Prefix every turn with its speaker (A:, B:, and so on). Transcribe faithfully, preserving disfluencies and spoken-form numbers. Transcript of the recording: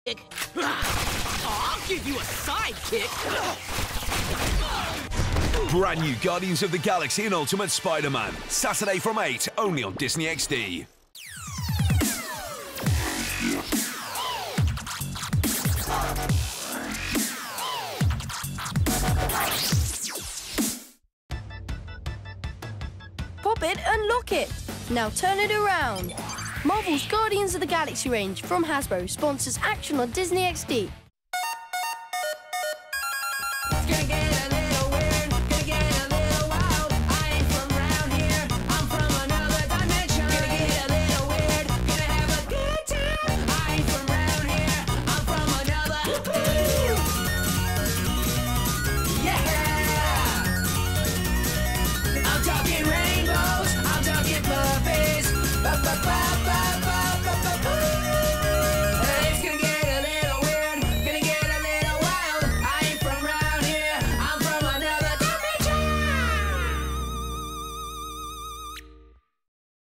A: I'll give you a sidekick.
B: Brand new Guardians of the Galaxy and Ultimate Spider-Man. Saturday from eight, only on Disney X D.
C: Pop it and lock it. Now turn it around. Marvel's Guardians of the Galaxy range from Hasbro sponsors action on Disney X D.